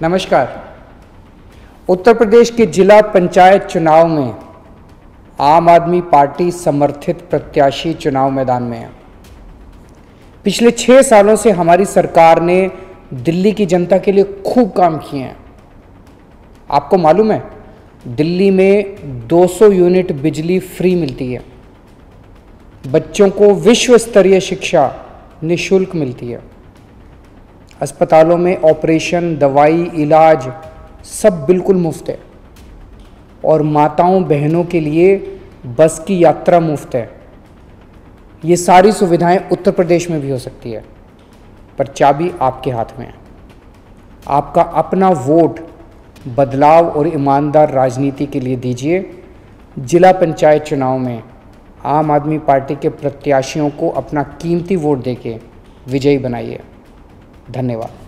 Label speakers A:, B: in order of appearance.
A: नमस्कार। उत्तर प्रदेश के जिला पंचायत चुनाव में आम आदमी पार्टी समर्थित प्रत्याशी चुनाव मैदान में है। पिछले 6 सालों से हमारी सरकार ने दिल्ली की जनता के लिए खूब काम किए हैं। आपको मालूम है, दिल्ली में 200 यूनिट बिजली फ्री मिलती है, बच्चों को विश्व स्तरीय शिक्षा निःशुल्क मिलती है, अस्पतालों में ऑपरेशन, दवाई, इलाज सब बिल्कुल मुफ्त है और माताओं बहनों के लिए बस की यात्रा मुफ्त है। ये सारी सुविधाएं उत्तर प्रदेश में भी हो सकती है, पर चाबी आपके हाथ में है। आपका अपना वोट बदलाव और ईमानदार राजनीति के लिए दीजिए। जिला पंचायत चुनाव में आम आदमी पार्टी के प्रत्याशियों को अपना कीमती वोट देके विजयी बनाइए। धन्यवाद।